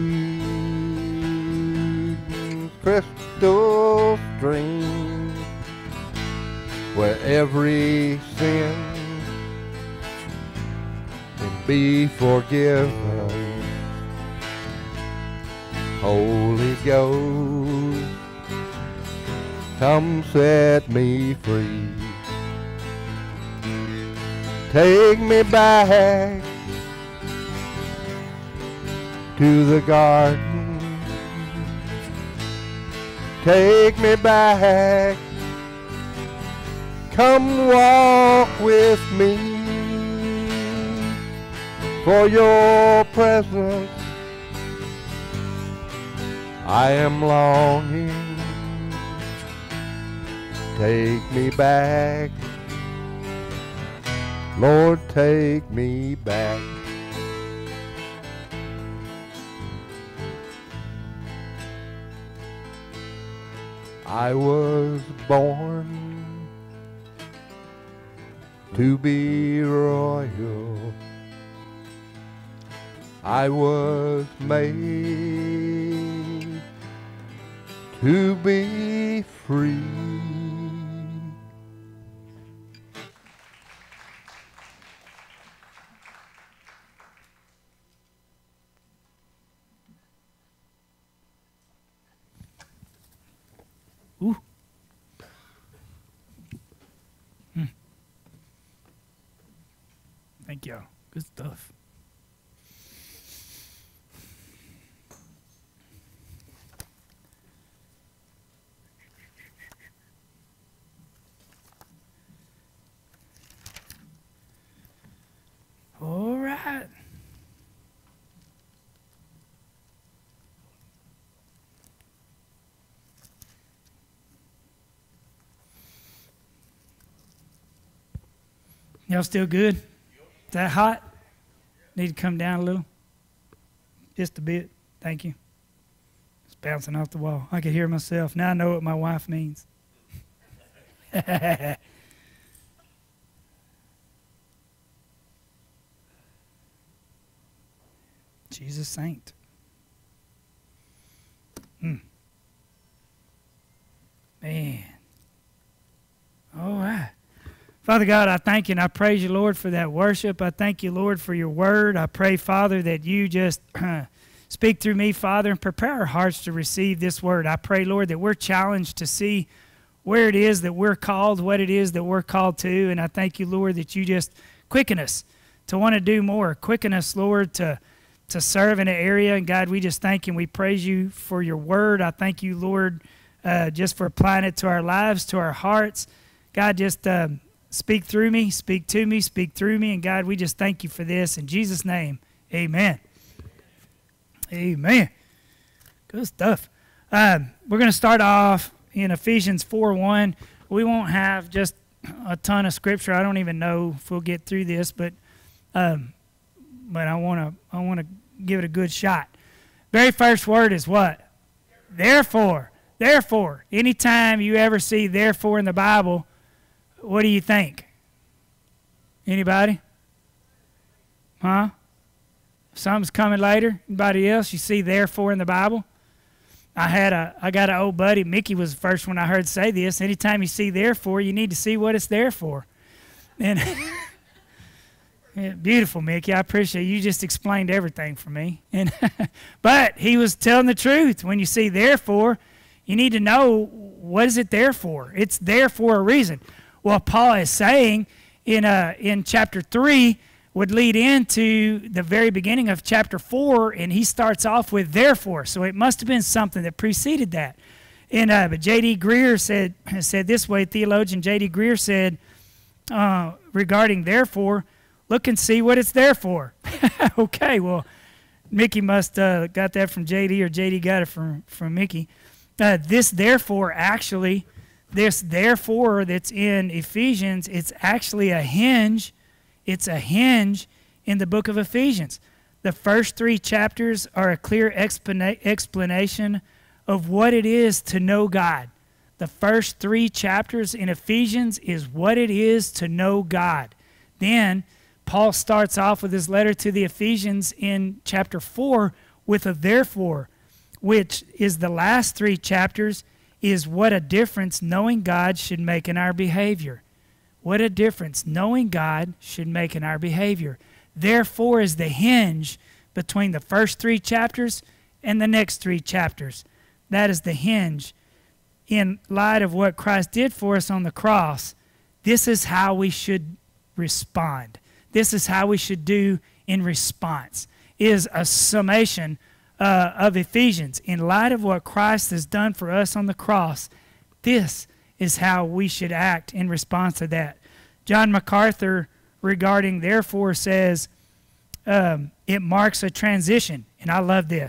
Eden's crystal stream, where every sin can be forgiven. Holy Ghost, come set me free. Take me back to the garden. Take me back. Come walk with me, for your presence I am longing. Take me back. Lord, take me back. I was born to be royal. I was made to be free. Ooh. Hmm. Thank y'all. Good stuff. All right. Y'all still good? Is that hot? Need to come down a little? Just a bit. Thank you. It's bouncing off the wall. I can hear myself. Now I know what my wife means. Jesus saint. Hmm. Man. All right. Father God, I thank you and I praise you, Lord, for that worship. I thank you, Lord, for your word. I pray, Father, that you just speak through me, Father, and prepare our hearts to receive this word. I pray, Lord, that we're challenged to see where it is that we're called, what it is that we're called to. And I thank you, Lord, that you just quicken us to want to do more. Quicken us, Lord, to, to serve in an area. And God, we just thank you and we praise you for your word. I thank you, Lord, uh, just for applying it to our lives, to our hearts. God, just... Uh, Speak through me, speak to me, speak through me. And God, we just thank you for this. In Jesus' name, amen. Amen. Good stuff. Um, we're going to start off in Ephesians four one. We won't have just a ton of scripture. I don't even know if we'll get through this, but um, but I want to I want to give it a good shot. Very first word is what? Therefore. Therefore. Anytime you ever see therefore in the Bible, what do you think? Anybody? Huh? Something's coming later. Anybody else? You see therefore in the Bible? I had a I got an old buddy, Mickey was the first one I heard say this. Anytime you see therefore, you need to see what it's there for. And yeah, beautiful, Mickey. I appreciate it. You just explained everything for me. And but he was telling the truth. When you see therefore, you need to know what is it there for. It's there for a reason. What Paul is saying in uh, in chapter three would lead into the very beginning of chapter four, and he starts off with therefore. So it must have been something that preceded that. And uh, but J D Greer said said this way. Theologian J D Greer said uh, regarding therefore, look and see what it's there for. Okay, well, Mickey must uh, got that from J D, or J D got it from from Mickey. Uh, this therefore actually. This therefore that's in Ephesians, it's actually a hinge. It's a hinge in the book of Ephesians. The first three chapters are a clear explana- explanation of what it is to know God. The first three chapters in Ephesians is what it is to know God. Then Paul starts off with his letter to the Ephesians in chapter four with a therefore, which is the last three chapters is what a difference knowing God should make in our behavior. What a difference knowing God should make in our behavior. Therefore is the hinge between the first three chapters and the next three chapters. That is the hinge. In light of what Christ did for us on the cross, this is how we should respond. This is how we should do in response. Is a summation Uh, of Ephesians. In light of what Christ has done for us on the cross, this is how we should act in response to that. John MacArthur, regarding therefore, says um, it marks a transition, and I love this,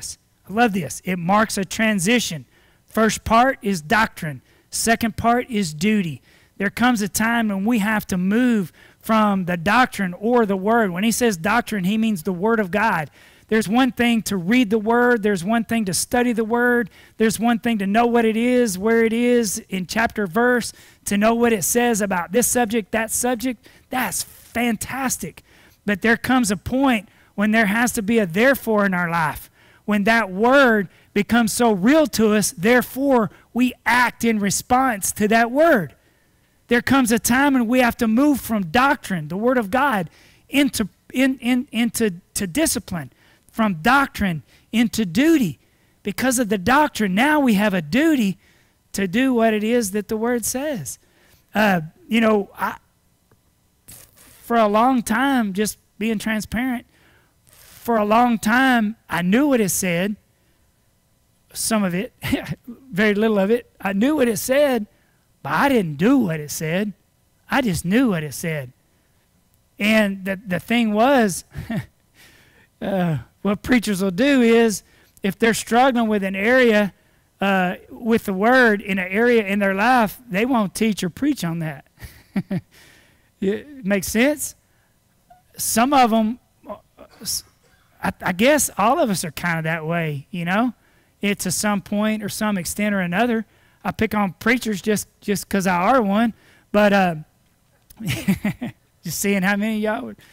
I love this. It marks a transition. First part is doctrine. Second part is duty. There comes a time when we have to move from the doctrine or the word. When he says doctrine, he means the word of God. There's one thing to read the word. There's one thing to study the word. There's one thing to know what it is, where it is in chapter, verse, to know what it says about this subject, that subject. That's fantastic. But there comes a point when there has to be a therefore in our life. When that word becomes so real to us, therefore we act in response to that word. There comes a time when we have to move from doctrine, the word of God, into, in, in, into to discipline. From doctrine into duty. Because of the doctrine, now we have a duty to do what it is that the word says. Uh, you know, I, for a long time, just being transparent, for a long time, I knew what it said. Some of it, very little of it. I knew what it said, but I didn't do what it said. I just knew what it said. And the, the thing was, uh, what preachers will do is, if they're struggling with an area, uh, with the word in an area in their life, they won't teach or preach on that. It makes sense? Some of them, I, I guess all of us are kind of that way, you know? It to some point or some extent or another. I pick on preachers just just because I are one, but uh, just seeing how many of y'all would.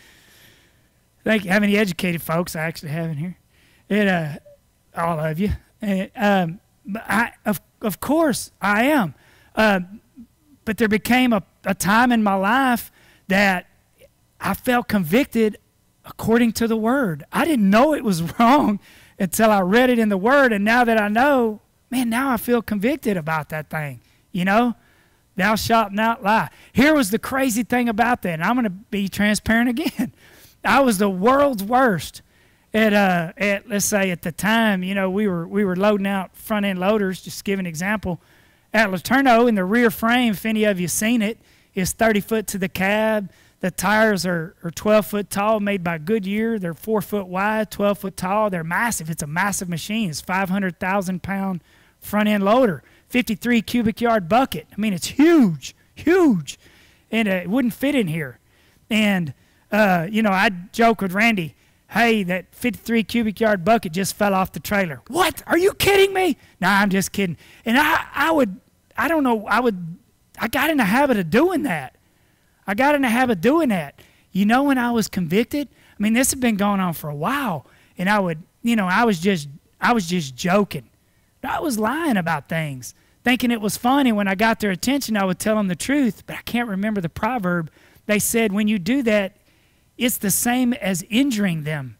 Thank you. How many educated folks I actually have in here? It, uh, all of you. And, um, but I, of, of course, I am. Uh, but there became a, a time in my life that I felt convicted according to the Word. I didn't know it was wrong until I read it in the Word. And now that I know, man, now I feel convicted about that thing. You know? Thou shalt not lie. Here was the crazy thing about that. And I'm going to be transparent again. I was the world's worst at, uh, at, let's say, at the time, you know, we were we were loading out front-end loaders, just to give an example. At Laterno, in the rear frame, if any of you seen it, is thirty foot to the cab. The tires are, are twelve foot tall, made by Goodyear. They're four foot wide, twelve foot tall. They're massive. It's a massive machine. It's five hundred thousand pound front-end loader, fifty-three cubic yard bucket. I mean, it's huge, huge. And uh, it wouldn't fit in here. And Uh, you know, I'd joke with Randy, hey, that fifty-three cubic yard bucket just fell off the trailer. What? Are you kidding me? Nah, I'm just kidding. And I, I would, I don't know, I would, I got in the habit of doing that. I got in the habit of doing that. You know, when I was convicted, I mean, this had been going on for a while, and I would, you know, I was just, I was just joking. I was lying about things, thinking it was funny. When I got their attention, I would tell them the truth, but I can't remember the proverb. They said, when you do that, it's the same as injuring them.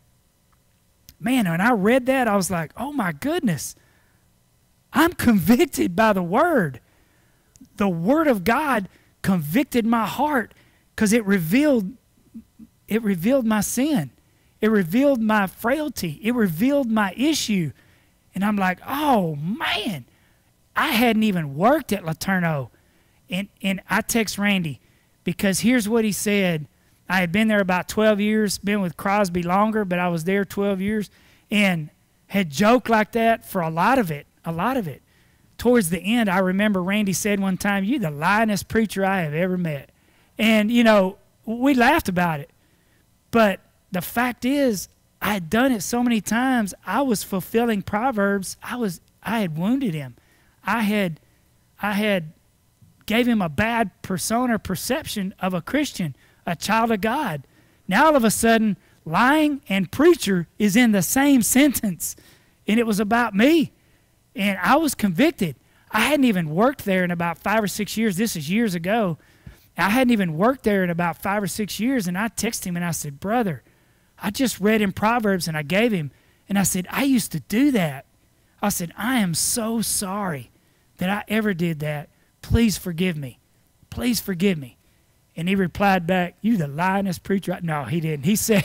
Man, when I read that, I was like, oh my goodness. I'm convicted by the Word. The Word of God convicted my heart because it revealed, it revealed my sin. It revealed my frailty. It revealed my issue. And I'm like, oh man, I hadn't even worked at Laterno. And, and I text Randy because here's what he said. I had been there about twelve years, been with Crosby longer, but I was there twelve years, and had joked like that for a lot of it, a lot of it. Towards the end, I remember Randy said one time, you're the lyingest preacher I have ever met. And, you know, we laughed about it. But the fact is, I had done it so many times, I was fulfilling Proverbs. I was, I had wounded him. I had, I had gave him a bad persona, perception of a Christian, a child of God. Now all of a sudden, lying and preacher is in the same sentence. And it was about me. And I was convicted. I hadn't even worked there in about five or six years. This is years ago. I hadn't even worked there in about five or six years. And I texted him and I said, brother, I just read in Proverbs and I gave him. And I said, I used to do that. I said, I am so sorry that I ever did that. Please forgive me. Please forgive me. And he replied back, you the lyingest preacher. No, he didn't. He said,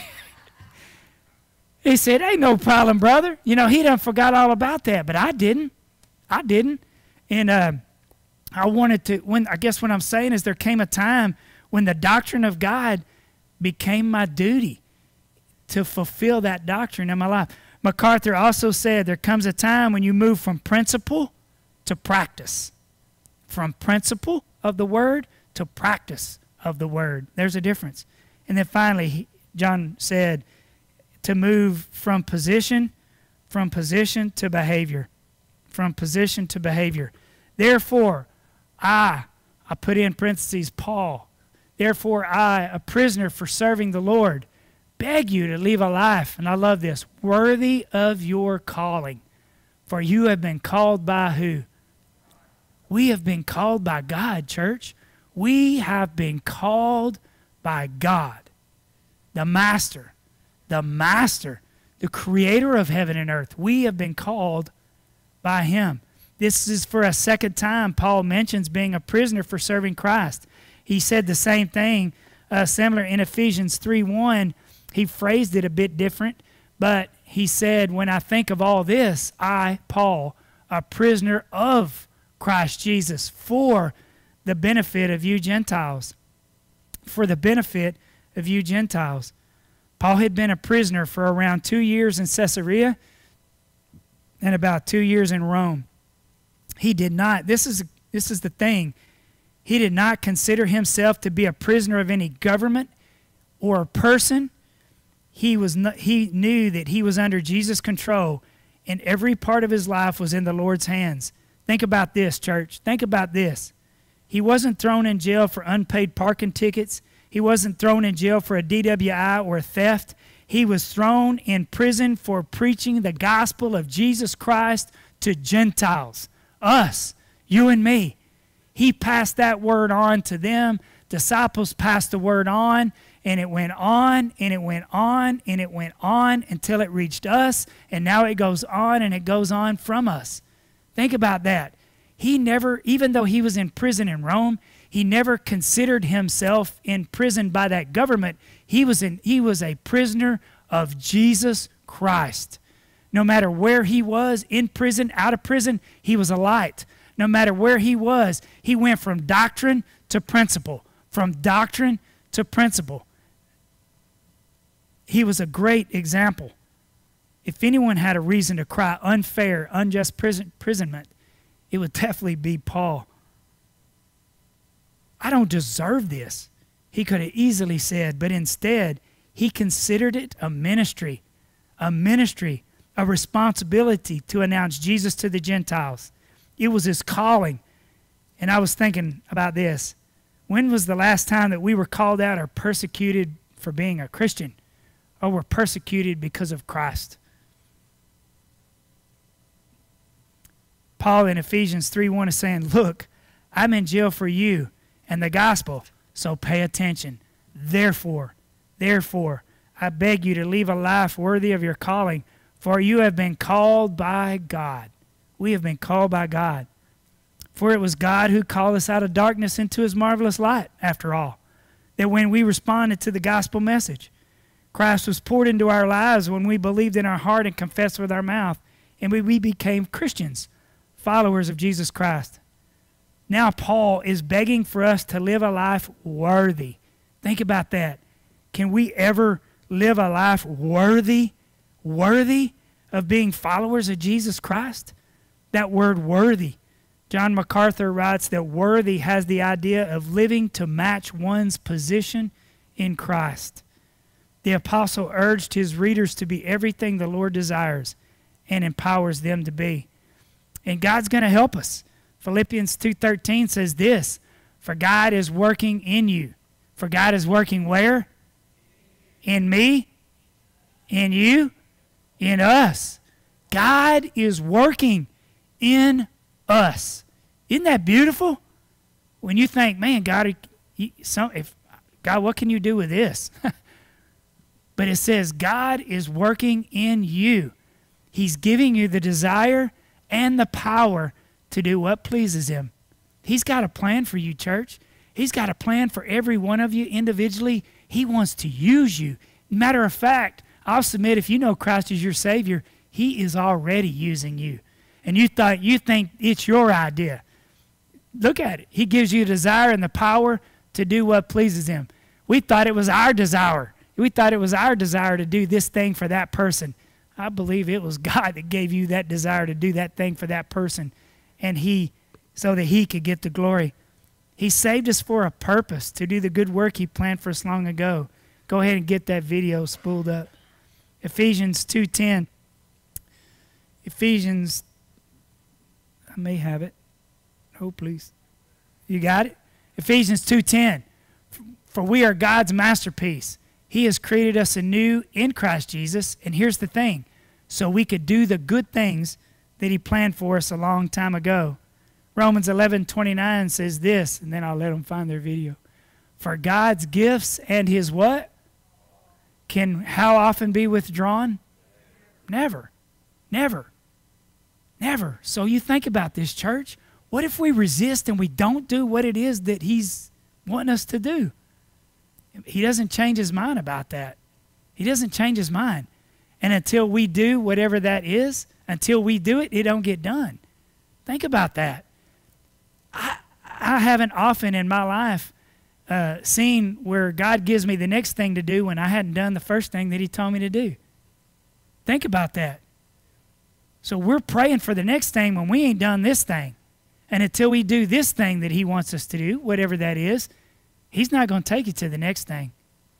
he said, ain't no problem, brother. You know, he done forgot all about that, but I didn't. I didn't. And uh, I wanted to, when I guess what I'm saying is there came a time when the doctrine of God became my duty to fulfill that doctrine in my life. MacArthur also said there comes a time when you move from principle to practice. From principle of the word to practice of the word. There's a difference. And then finally, he, John said to move from position, from position to behavior. From position to behavior. Therefore, I, I put in parentheses, Paul. Therefore, I, a prisoner for serving the Lord, beg you to live a life, and I love this, worthy of your calling. For you have been called by who? We have been called by God, church. We have been called by God, the Master, the Master, the Creator of heaven and earth. We have been called by Him. This is for a second time Paul mentions being a prisoner for serving Christ. He said the same thing, uh, similar in Ephesians three one. He phrased it a bit different, but he said, when I think of all this, I, Paul, a prisoner of Christ Jesus, for the benefit of you Gentiles. For the benefit of you Gentiles. Paul had been a prisoner for around two years in Caesarea and about two years in Rome. He did not, this is, this is the thing, he did not consider himself to be a prisoner of any government or person. He, was not, he knew that he was under Jesus' control, and every part of his life was in the Lord's hands. Think about this, church. Think about this. He wasn't thrown in jail for unpaid parking tickets. He wasn't thrown in jail for a D W I or theft. He was thrown in prison for preaching the gospel of Jesus Christ to Gentiles. Us, you and me. He passed that word on to them. Disciples passed the word on, and it went on, and it went on, and it went on until it reached us, and now it goes on, and it goes on from us. Think about that. He never, even though he was in prison in Rome, he never considered himself in prison by that government. He was, in, he was a prisoner of Jesus Christ. No matter where he was, in prison, out of prison, he was a light. No matter where he was, he went from doctrine to principle. From doctrine to principle. He was a great example. If anyone had a reason to cry unfair, unjust prison, imprisonment, it would definitely be Paul. I don't deserve this, he could have easily said, but instead, he considered it a ministry, a ministry, a responsibility to announce Jesus to the Gentiles. It was his calling. And I was thinking about this. When was the last time that we were called out or persecuted for being a Christian? Or were persecuted because of Christ? Paul in Ephesians three one is saying, look, I'm in jail for you and the gospel, so pay attention. Therefore, therefore, I beg you to live a life worthy of your calling, for you have been called by God. We have been called by God. For it was God who called us out of darkness into his marvelous light, after all. That when we responded to the gospel message, Christ was poured into our lives when we believed in our heart and confessed with our mouth, and we, we became Christians, followers of Jesus Christ. Now Paul is begging for us to live a life worthy. Think about that. Can we ever live a life worthy, worthy of being followers of Jesus Christ? That word worthy. John MacArthur writes that worthy has the idea of living to match one's position in Christ. The apostle urged his readers to be everything the Lord desires and empowers them to be. And God's going to help us. Philippians two thirteen says this, for God is working in you. For God is working where? In me, in you, in us. God is working in us. Isn't that beautiful? When you think, man, God, some, if, God, what can you do with this? But it says God is working in you. He's giving you the desire and the power to do what pleases him. He's got a plan for you, church. He's got a plan for every one of you individually. He wants to use you. Matter of fact, I'll submit, if you know Christ as your Savior, he is already using you. And you thought you think it's your idea. Look at it. He gives you the desire and the power to do what pleases him. We thought it was our desire. We thought it was our desire to do this thing for that person. I believe it was God that gave you that desire to do that thing for that person, and he, so that he could get the glory. He saved us for a purpose, to do the good work he planned for us long ago. Go ahead and get that video spooled up. Ephesians two ten. Ephesians, I may have it. Oh, please. You got it? Ephesians two ten. For we are God's masterpiece. He has created us anew in Christ Jesus. And here's the thing. So we could do the good things that he planned for us a long time ago. Romans eleven twenty-nine says this, and then I'll let them find their video. For God's gifts and his what? Can how often be withdrawn? Never. Never. Never. So you think about this, church. What if we resist and we don't do what it is that he's wanting us to do? He doesn't change his mind about that. He doesn't change his mind. And until we do whatever that is, until we do it, it don't get done. Think about that. I, I haven't often in my life uh, seen where God gives me the next thing to do when I hadn't done the first thing that he told me to do. Think about that. So we're praying for the next thing when we ain't done this thing. And until we do this thing that he wants us to do, whatever that is, he's not going to take you to the next thing.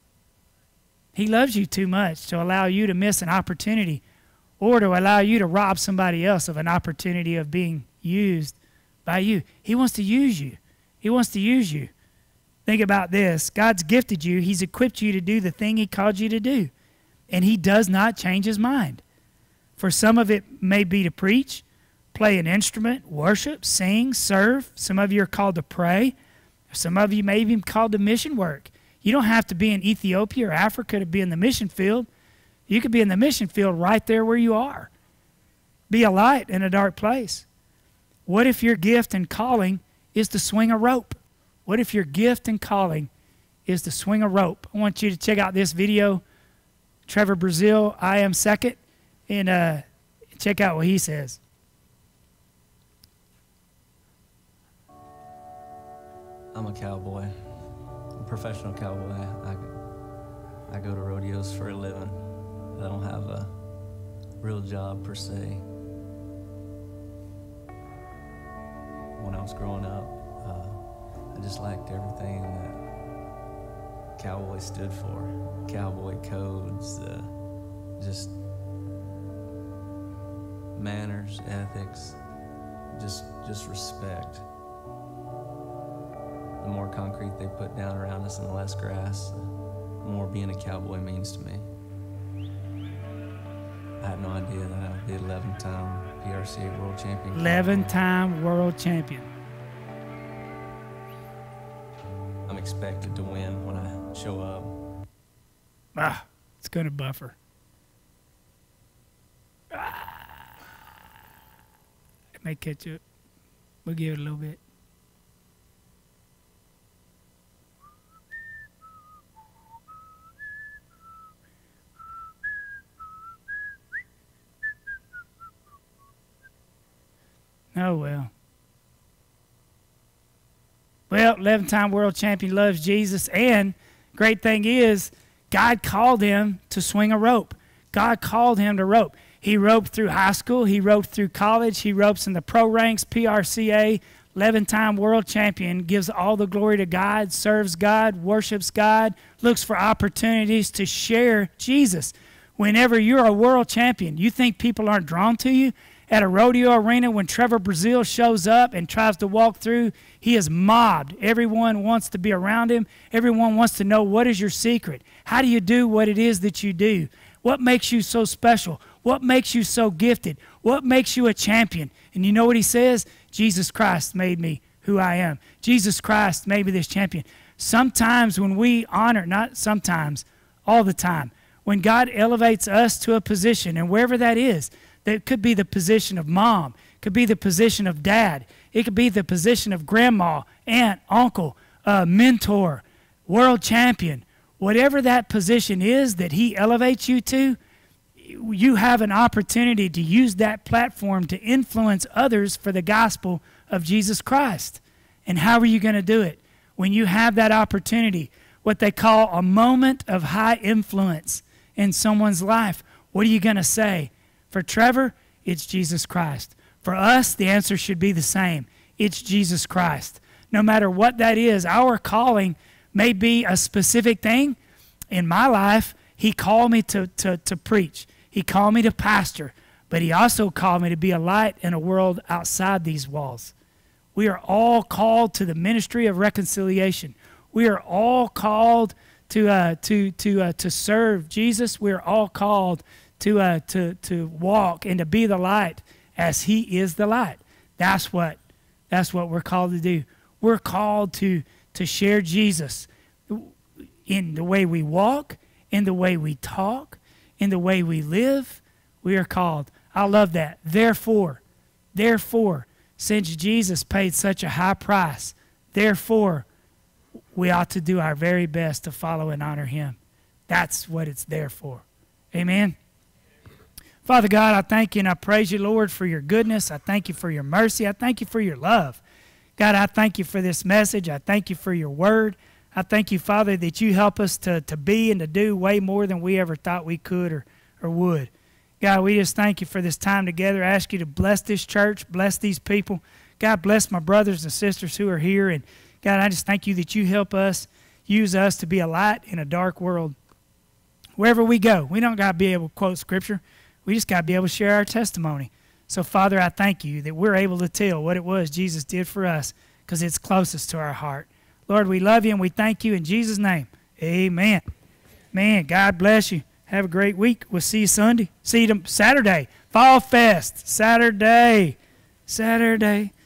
He loves you too much to allow you to miss an opportunity or to allow you to rob somebody else of an opportunity of being used by you. He wants to use you. He wants to use you. Think about this. God's gifted you. He's equipped you to do the thing he called you to do. And he does not change his mind. For some of it may be to preach, play an instrument, worship, sing, serve. Some of you are called to pray. Some of you may be called to mission work. You don't have to be in Ethiopia or Africa to be in the mission field. You could be in the mission field right there where you are. Be a light in a dark place. What if your gift and calling is to swing a rope? What if your gift and calling is to swing a rope? I want you to check out this video. Trevor Brazil, I am second, and uh, check out what he says. I'm a cowboy, I'm a professional cowboy. I, I go to rodeos for a living. I don't have a real job per se. When I was growing up, uh, I just liked everything that cowboy stood for. Cowboy codes, uh, just manners, ethics, just just respect. The more concrete they put down around us and the less grass, the more being a cowboy means to me. I had no idea that I would be eleven-time P R C A world champion. eleven-time world champion. I'm expected to win when I show up. Ah, it's going to buffer. Ah. It may catch up. We'll give it a little bit. Oh, well. Well, eleven-time world champion loves Jesus. And great thing is, God called him to swing a rope. God called him to rope. He roped through high school. He roped through college. He ropes in the pro ranks, P R C A. eleven-time world champion, gives all the glory to God, serves God, worships God, looks for opportunities to share Jesus. Whenever you're a world champion, you think people aren't drawn to you? At a rodeo arena, when Trevor Brazil shows up and tries to walk through, he is mobbed. Everyone wants to be around him. Everyone wants to know, what is your secret? How do you do what it is that you do? What makes you so special? What makes you so gifted? What makes you a champion? And you know what he says? Jesus Christ made me who I am. Jesus Christ made me this champion. Sometimes when we honor, not sometimes, all the time, when God elevates us to a position, and wherever that is, that could be the position of mom, could be the position of dad, it could be the position of grandma, aunt, uncle, uh, mentor, world champion. Whatever that position is that he elevates you to, you have an opportunity to use that platform to influence others for the gospel of Jesus Christ. And how are you going to do it? When you have that opportunity, what they call a moment of high influence in someone's life. What are you going to say? For Trevor, it's Jesus Christ. For us, the answer should be the same. It's Jesus Christ. No matter what that is, our calling may be a specific thing. In my life, he called me to, to, to preach. He called me to pastor. But he also called me to be a light in a world outside these walls. We are all called to the ministry of reconciliation. We are all called to uh, to to uh, to serve Jesus. We are all called to uh, to to walk and to be the light as He is the light. That's what that's what we're called to do. We're called to to share Jesus in the way we walk, in the way we talk, in the way we live. We are called. I love that. Therefore, therefore, since Jesus paid such a high price, therefore, we ought to do our very best to follow and honor Him. That's what it's there for. Amen. Father God, I thank you and I praise you, Lord, for your goodness. I thank you for your mercy. I thank you for your love. God, I thank you for this message. I thank you for your word. I thank you, Father, that you help us to, to be and to do way more than we ever thought we could or, or would. God, we just thank you for this time together. I ask you to bless this church, bless these people. God, bless my brothers and sisters who are here. And God, I just thank you that you help us, use us to be a light in a dark world. Wherever we go, we don't got to be able to quote Scripture. We just got to be able to share our testimony. So, Father, I thank you that we're able to tell what it was Jesus did for us because it's closest to our heart. Lord, we love you and we thank you in Jesus' name. Amen. Man, God bless you. Have a great week. We'll see you Sunday. See you Saturday. Fall Fest. Saturday. Saturday.